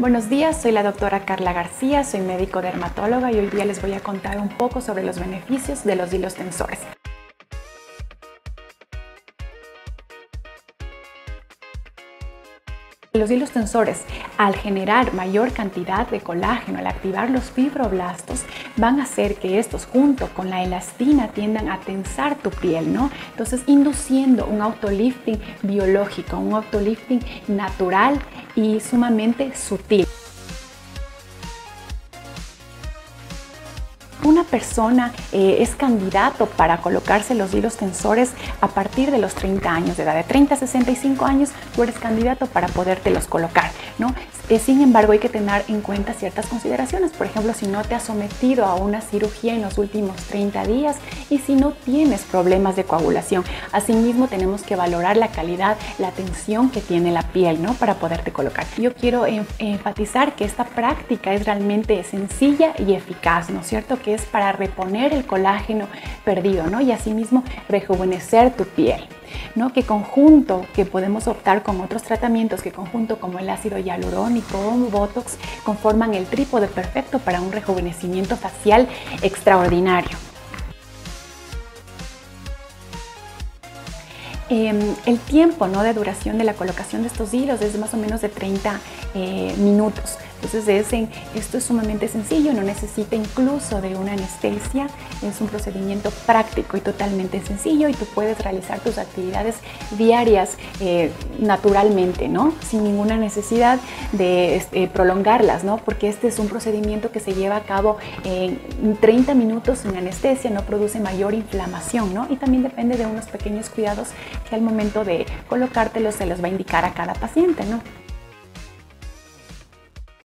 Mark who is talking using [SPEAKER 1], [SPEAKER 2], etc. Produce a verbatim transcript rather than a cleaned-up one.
[SPEAKER 1] Buenos días, soy la doctora Carla García, soy médico dermatóloga y hoy día les voy a contar un poco sobre los beneficios de los hilos tensores. Los hilos tensores, al generar mayor cantidad de colágeno, al activar los fibroblastos, van a hacer que estos, junto con la elastina, tiendan a tensar tu piel, ¿no? Entonces, induciendo un autolifting biológico, un autolifting natural y sumamente sutil. Una persona eh, es candidato para colocarse los hilos tensores a partir de los treinta años de edad. De treinta a sesenta y cinco años tú eres candidato para podértelos colocar, ¿no? Eh, sin embargo, hay que tener en cuenta ciertas consideraciones. Por ejemplo, si no te has sometido a una cirugía en los últimos treinta días y si no tienes problemas de coagulación. Asimismo, tenemos que valorar la calidad, la tensión que tiene la piel, ¿no? Para poderte colocar. Yo quiero en, enfatizar que esta práctica es realmente sencilla y eficaz, ¿no es cierto? Que es para reponer el colágeno perdido, ¿no? Y asimismo rejuvenecer tu piel, ¿no? Que conjunto, que podemos optar con otros tratamientos, que conjunto como el ácido hialurónico o Botox conforman el trípode perfecto para un rejuvenecimiento facial extraordinario. Eh, el tiempo, ¿no?, de duración de la colocación de estos hilos es más o menos de treinta eh, minutos. Entonces es en, esto es sumamente sencillo, no necesita incluso de una anestesia, es un procedimiento práctico y totalmente sencillo y tú puedes realizar tus actividades diarias eh, naturalmente, ¿no? Sin ninguna necesidad de este, prolongarlas, ¿no? Porque este es un procedimiento que se lleva a cabo en treinta minutos sin anestesia, no produce mayor inflamación, ¿no? Y también depende de unos pequeños cuidados que al momento de colocártelos se los va a indicar a cada paciente, ¿no?